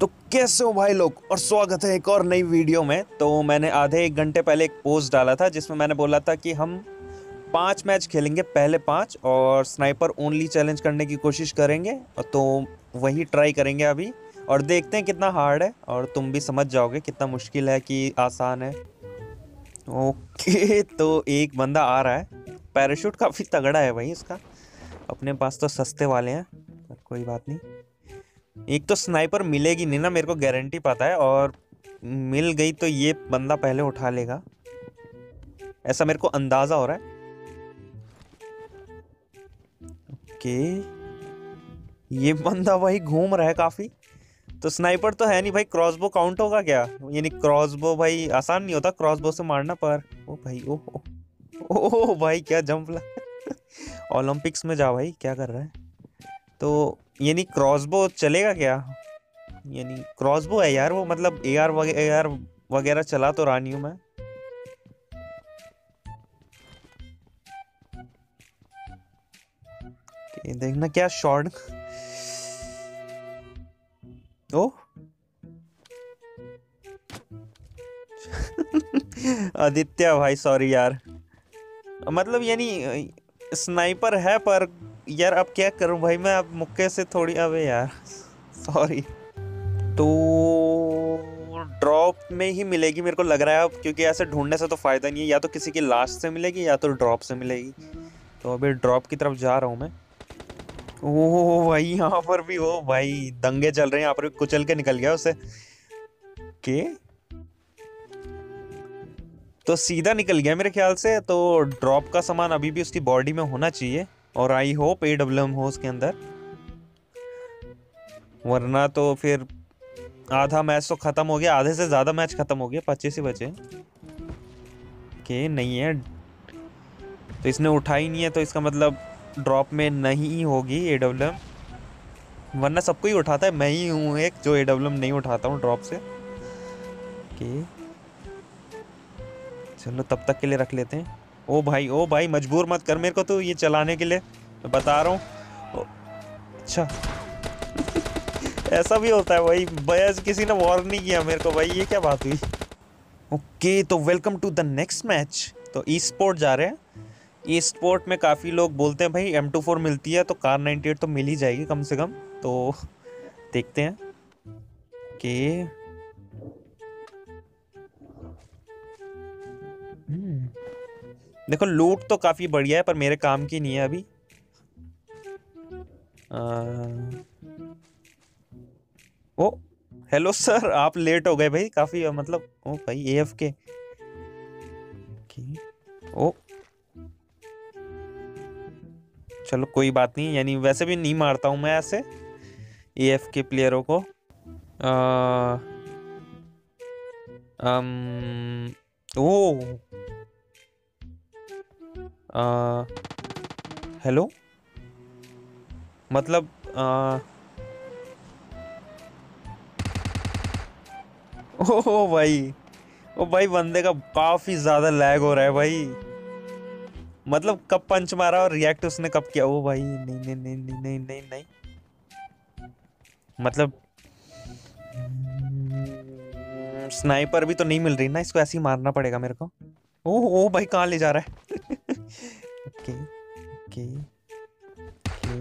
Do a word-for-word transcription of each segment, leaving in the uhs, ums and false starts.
तो कैसे हो भाई लोग, और स्वागत है एक और नई वीडियो में। तो मैंने आधे एक घंटे पहले एक पोस्ट डाला था जिसमें मैंने बोला था कि हम पांच मैच खेलेंगे, पहले पांच, और स्नाइपर ओनली चैलेंज करने की कोशिश करेंगे। और तो वही ट्राई करेंगे अभी, और देखते हैं कितना हार्ड है, और तुम भी समझ जाओगे कितना मुश्किल है कि आसान है। ओके तो एक बंदा आ रहा है। पैराशूट काफ़ी तगड़ा है भाई इसका। अपने पास तो सस्ते वाले हैं, पर कोई बात नहीं। एक तो स्नाइपर मिलेगी नहीं ना, मेरे को गारंटी पता है, और मिल गई तो ये बंदा पहले उठा लेगा, ऐसा मेरे को अंदाजा हो रहा है। ओके, ये बंदा भाई घूम रहा है काफी। तो स्नाइपर तो है नहीं भाई, क्रॉसबो काउंट होगा क्या? यानी क्रॉसबो भाई आसान नहीं होता क्रॉसबो से मारना, पर ओ भाई ओ ओ, ओ भाई क्या जंप ला ओलंपिक्स में जा भाई, क्या कर रहा है? तो यानी क्रॉसबो चलेगा क्या? यानी क्रॉसबो है यार वो, मतलब ए आर वगैरह ए आर वगैरह चला तो रही हूँ मैं। ये देखना क्या शॉट। ओ आदित्य भाई सॉरी यार, मतलब यानी स्नाइपर है, पर यार अब क्या करूं भाई मैं, अब मुक्के से थोड़ी, अबे यार सॉरी। तो ड्रॉप में ही मिलेगी मेरे को लग रहा है अब, क्योंकि ऐसे ढूंढने से तो फायदा नहीं है, या तो किसी की लाश से मिलेगी या तो ड्रॉप से मिलेगी। तो अभी ड्रॉप की तरफ जा रहा हूँ मैं। ओह भाई यहाँ पर भी हो भाई, दंगे चल रहे हैं यहाँ पर भी, कुचल के निकल गया उसे के। तो सीधा निकल गया मेरे ख्याल से। तो ड्रॉप का सामान अभी भी उसकी बॉडी में होना चाहिए, और I hope A W M हो उसके अंदर, वरना तो फिर आधा मैच तो खत्म हो गया, आधे से ज्यादा मैच खत्म हो गया, पच्चीस ही बचे। के नहीं है तो इसने उठाई नहीं है, तो इसका मतलब ड्रॉप में नहीं होगी ए डब्ल्यू एम, वरना सबको ही उठाता है, मैं ही हूँ एक जो ए डब्ल्यू एम नहीं उठाता हूँ ड्रॉप से। के चलो तब तक के लिए रख लेते हैं। ओ भाई ओ भाई मजबूर मत कर मेरे को तो ये चलाने के लिए, मैं बता रहा हूँ। अच्छा ऐसा भी होता है भाई, बयाज किसी ने वॉर्न नहीं किया मेरे को भाई, ये क्या बात हुई। ओके तो welcome to the next match. तो ई स्पोर्ट जा रहे हैं। ई स्पोर्ट में काफ़ी लोग बोलते हैं भाई एम टू फोर मिलती है तो कार नाइन्टी एट तो मिल ही जाएगी कम से कम। तो देखते हैं कि हम्म, देखो लूट तो काफ़ी बढ़िया है, पर मेरे काम की नहीं है अभी। आ, ओ हेलो सर, आप लेट हो गए भाई काफ़ी, मतलब ओ भाई ए एफ के। ओ चलो कोई बात नहीं, यानी वैसे भी नहीं मारता हूँ मैं ऐसे ए एफ के प्लेयरों को। आ, अम, ओ आ, हेलो, मतलब आ, ओ भाई, ओ भाई बंदे का काफी ज्यादा लैग हो रहा है भाई, मतलब कब पंच मारा और रिएक्ट उसने कब किया। ओ भाई नहीं नहीं नहीं नहीं नहीं नहीं नहीं, मतलब स्नाइपर भी तो नहीं मिल रही ना, इसको ऐसे ही मारना पड़ेगा मेरे को। ओ ओ भाई कहाँ ले जा रहा है ओके ओके ओके,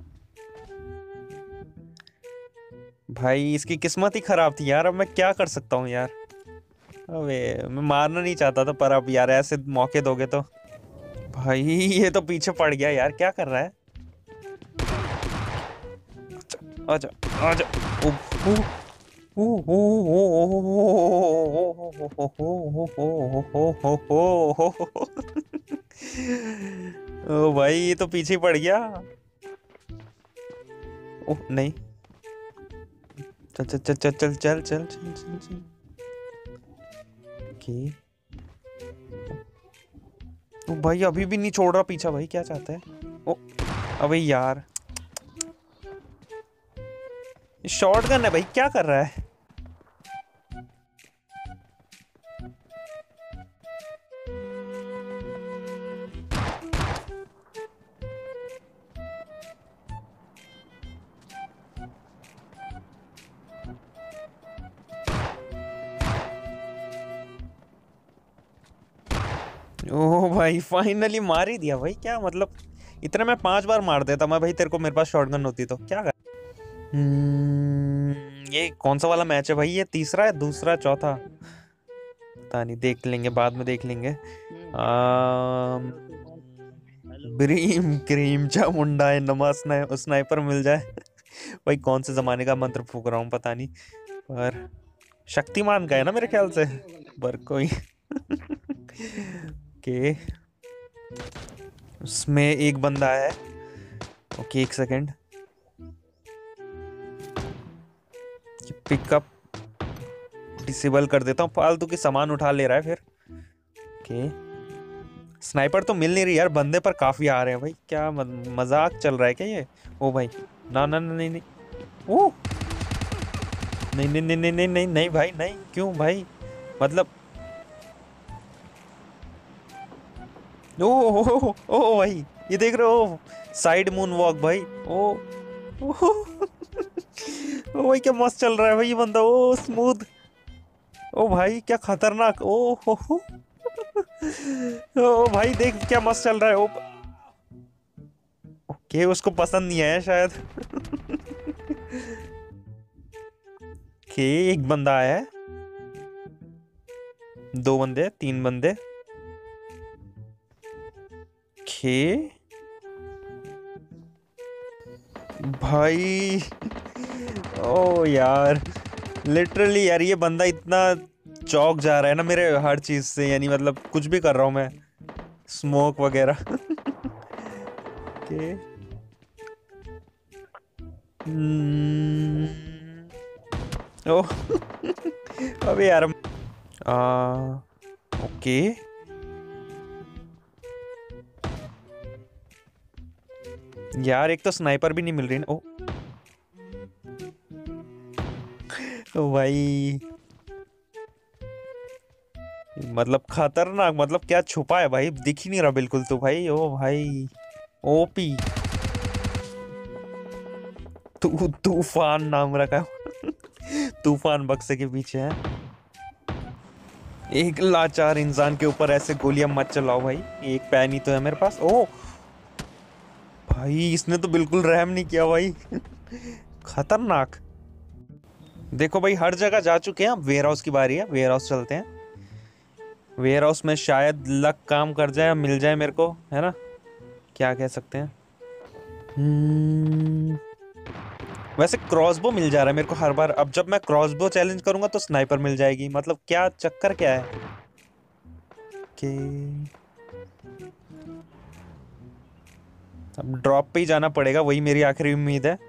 भाई इसकी किस्मत ही खराब थी यार, अब मैं क्या कर सकता हूँ यार। अबे मैं मारना नहीं चाहता था, पर अब यार ऐसे मौके दोगे तो। भाई ये तो पीछे पड़ गया यार, क्या कर रहा है? आजा आजा। ओ ओ ओ ओ भाई ये तो पीछे पड़ गया। ओह नहीं, चल चल चल चल चल चल चल चल चल चल। ओके ओ भाई अभी भी नहीं छोड़ रहा पीछा, भाई क्या चाहता है? ओ अबे यार, शॉर्ट गन है भाई, क्या कर रहा है? ओ भाई फाइनली मार ही दिया भाई, क्या मतलब इतना मैं पांच बार मार देता मैं भाई तेरे को, मेरे पास शॉटगन होती तो क्या कर। हम्म, ये कौन सा वाला मैच है भाई, ये तीसरा है दूसरा चौथा पता नहीं, देख लेंगे बाद में देख लेंगे। आम, ब्रीम क्रीम चामुंडा है नमा स्नाइ, स्नाइपर मिल जाए भाई, कौन से जमाने का मंत्र फूक रहा हूँ पता नहीं, पर शक्तिमान का है ना मेरे ख्याल से, पर कोई ओके उसमें एक बंदा है। ओके एक सेकेंड, पिकअप डिसेबल कर देता हूँ, फालतू की सामान उठा ले रहा है फिर। ओके स्नाइपर तो मिल नहीं रही यार, बंदे पर काफी आ रहे हैं भाई, क्या मजाक चल रहा है क्या ये। ओ भाई ना ना ना नहीं नहीं, ओ नहीं नहीं नहीं नहीं नहीं नहीं नहीं भाई नहीं, क्यों भाई मतलब, ओ ओ ओ, ओ भाई ये देख रहे हो साइड मून वॉक भाई, ओ ओ, ओ भाई क्या मस्त चल रहा है भाई ये बंदा, ओ स्मूथ, ओ भाई क्या खतरनाक, ओ हो हो ओ भाई देख क्या मस्त चल रहा है, ओ ओके उसको पसंद नहीं आया शायद के एक बंदा आया है, दो बंदे तीन बंदे खे भाई, ओ यार लिटरली यार ये बंदा इतना चौक जा रहा है ना मेरे हर चीज से, यानी मतलब कुछ भी कर रहा हूं मैं, स्मोक वगैरह के ओ अबे यार आ ओके यार एक तो स्नाइपर भी नहीं मिल रही ना, ओ ओ भाई मतलब खतरनाक, मतलब क्या छुपा है भाई, दिख ही नहीं रहा बिल्कुल तो भाई, ओ भाई ओपी तू तूफान नाम रखा है तूफान बक्से के पीछे है। एक लाचार इंसान के ऊपर ऐसे गोलियां मत चलाओ भाई, एक पैन ही तो है मेरे पास, ओ भाई इसने तो बिल्कुल रहम नहीं किया भाई खतरनाक। देखो भाई हर जगह जा चुके हैं, अब वेयर हाउस की बारी है, वेयर हाउस चलते हैं, वेयर हाउस में शायद लक काम कर जाए, मिल जाए मेरे को, है ना, क्या कह सकते हैं। hmm, वैसे क्रॉसबो मिल जा रहा है मेरे को हर बार, अब जब मैं क्रॉसबो चैलेंज करूंगा तो स्नाइपर मिल जाएगी, मतलब क्या चक्कर क्या है कि अब ड्रॉप पे ही जाना पड़ेगा, वही मेरी आखिरी उम्मीद है।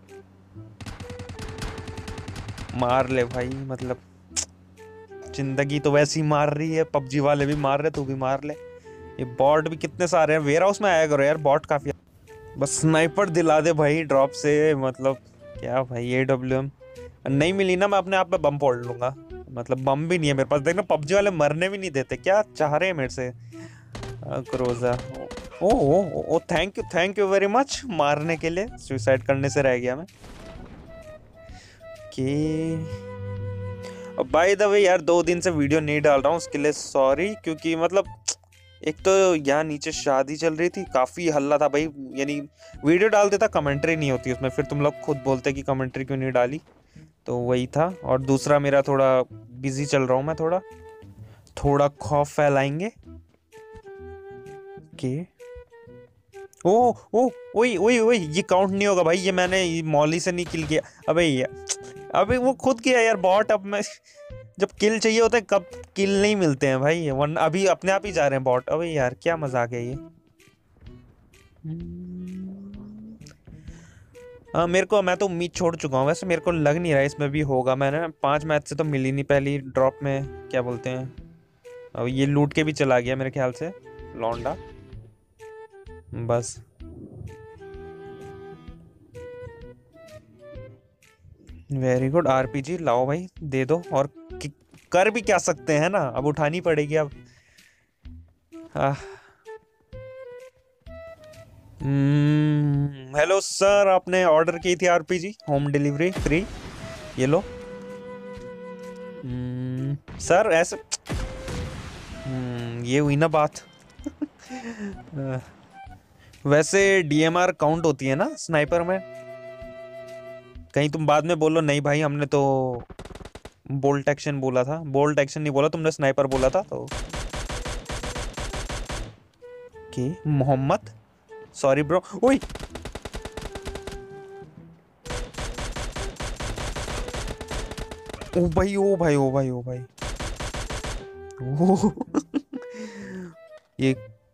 मार ले भाई, मतलब जिंदगी तो वैसी मार रही है, पबजी वाले भी मार रहे, तू भी मार ले, ये बॉट भी कितने सारे हैं, वेयर हाउस में आया करो यार, बॉट काफी, बस स्नाइपर दिला दे भाई ड्रॉप से, मतलब क्या भाई ए डब्ल्यू एम नहीं मिली ना मैं अपने आप पे बम फोड़ लूंगा, मतलब बम भी नहीं है मेरे पास, देखना पबजी वाले मरने भी नहीं देते, क्या चाह रहे हैं मेरे से। क्रोजा ओ ओ ओ thank you thank you very much मारने के लिए, सुसाइड करने से रह गया मैं कि बाय द वे यार दो दिन से वीडियो नहीं डाल रहा हूँ उसके लिए सॉरी, क्योंकि मतलब एक तो यहाँ नीचे शादी चल रही थी, काफी हल्ला था भाई, यानी वीडियो डाल देता कमेंट्री नहीं होती उसमें, फिर तुम लोग खुद बोलते कि कमेंट्री क्यों नहीं डाली, तो वही था, और दूसरा मेरा थोड़ा बिजी चल रहा हूँ मैं, थोड़ा थोड़ा खौफ फैलाएंगे के ओ ओ ओए ओए ओए ये काउंट नहीं होगा भाई, ये मैंने मॉली से नहीं किल किया, अबे ये अबे वो खुद किया यार बॉट, अब मैं जब किल चाहिए होता है कब किल नहीं मिलते हैं भाई, वरना अभी अपने आप ही जा रहे हैं बॉट, अबे यार क्या मजाक है ये। हाँ मेरे को, मैं तो उम्मीद छोड़ चुका हूँ, वैसे मेरे को लग नहीं रहा है इसमें भी होगा, मैंने पांच मैच से तो मिली नहीं पहली ड्रॉप में, क्या बोलते हैं, अब ये लूट के भी चला गया मेरे ख्याल से लौंडा, बस वेरी गुड आरपीजी लाओ भाई दे दो, और कर भी क्या सकते हैं ना, अब उठानी पड़ेगी अब। हेलो सर, आपने ऑर्डर की थी आरपीजी, होम डिलीवरी फ्री, ये लो। hmm, सर ऐसे हम्म, ये हुई ना बात। वैसे डीएमआर काउंट होती है ना स्नाइपर में? कहीं तुम बाद में बोलो नहीं भाई हमने तो बोल्ट एक्शन बोला था। बोल्ट एक्शन नहीं बोला तुमने, स्नाइपर बोला था तो। के मोहम्मद, सॉरी ब्रो। ओए ओ भाई ओ भाई ओ भाई ओ भाई ओ। ये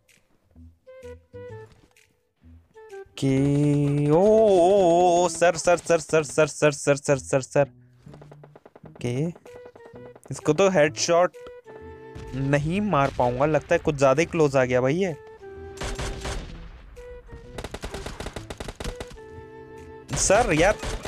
के ओ, ओ, ओ sir sir sir sir sir sir sir sir sir sir के इसको तो हेडशॉट नहीं मार पाऊंगा लगता है, कुछ ज्यादा ही क्लोज आ गया भाई ये। सर यार